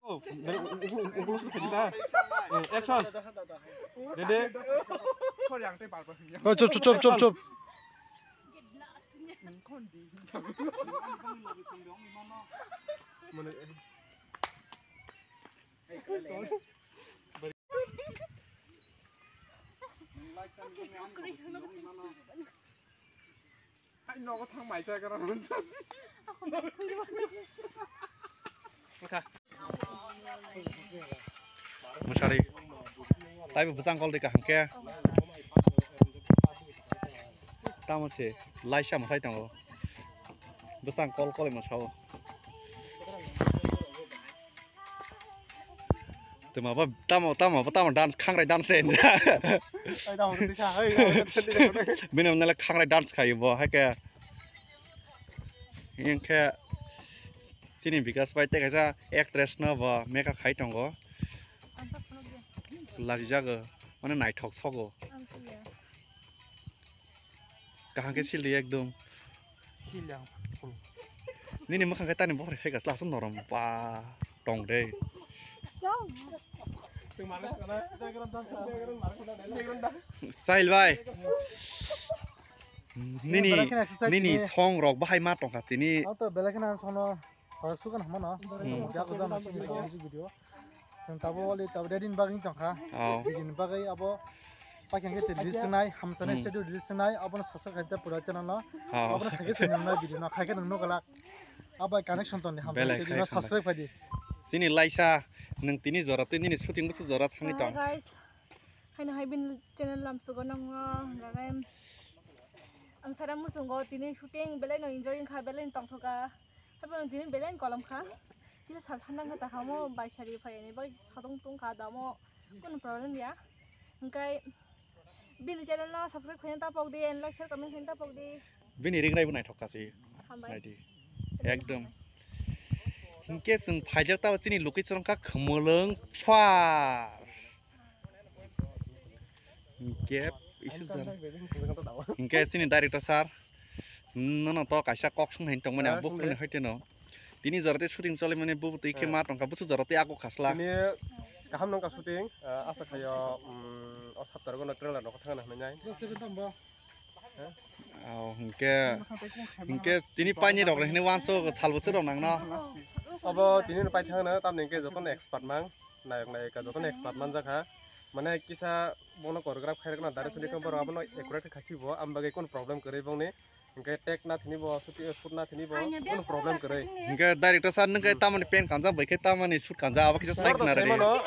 ungkulus kita. Action. Dede. Oh, cup. Anh nó có thang máy chơi cái đó luôn. Musari. Tapi besang kol di kahangke. Tamu sih, laisha masai tanggo. Besang kol masau. Tuma apa tamu dance kangrai dance en. Minum nela kangrai dance kayu bo, hake. Yang kayak sini bikas baik teh kaisa actress na bo, mereka kai tanggo. Lagi jaga, mana naik talk sogo. Kahangke sili ekdom. Ini makan kita nih boleh hegas langsung norom pa tong deh. Style bay. Nini song rock bahai mat tong kat ini. Auto belakan sono sukan hamana. Jago zaman video. Tabo wali tabo dedin baging tongka. Dedin bagai abo pakai kita listenai, hamsana studio listenai, abo na sasak kita pura channel na. Abo na kaki senamna video na kaki nunggu galak. Abo connection toni hamsana studio na subscribe padi. Sini Laisa, neng tini zorat ini syuting betul zorat hani tong. Guys, hai bin channel lam sugo nang gagai. Ang sarang musungo tini shooting belai no enjoying kha belai tong thoka. Hai tini belai kolam kha. Kita sanang kata kamu baik cari ini baik satu kah damo kun problem ya engkai bini channel na subscribe kalian tapok di like share comment kalian tapok di Bini ring rai bunai thok kasih di ekdom hingke seng pajak tahu sini location ka kemuleng far hingke isu jar hingke sini director sar nono to kaisa kok sung hen tong mana buk ni hoite no Tini zarate syuting soalnya mana bu tuh ikan matang kamu tuh zarate aku khaslah. Ini kaham nongka syuting, asa kayak sabtar guna trailer nongka tengah nanya. Oh, hingke tini panjang dok, ini wanso salbu sudah nang no. Abo tini nupai tengah tam nengke joton expert mang, naik ka joton expert man jaka. Mana kisah bono koreograf kaya kena dari sini kan baru abono akurat kaki bo, ambagai kon problem kere bang nih. Hingga tek na thini bo, shoot na thini bo, kon problem kere. Hingga director sar nengke taman pen kanja, baik taman shoot kanja, apa kisah strike nari. Mana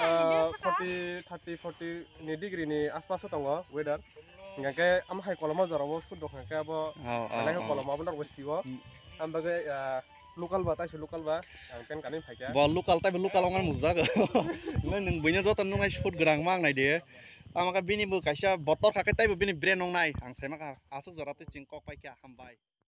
40 ni degree ni aspas tonggo weather. Hingga ke am hai kolom aja rabo shoot dok hingga abo, kalau kolom abo nak besiwa, ambagai lokal ba, tapi lokal ba, yang pen kanin pakai. Bo lokal tapi lokal orang muzak. Neng banyak jotan nungai shoot gerang mang nai dia. Amaka bini bu kaisa botol kakek tapi bini brand nong nai. Ang saya maka asuk zorate cingkok pai kia hambai.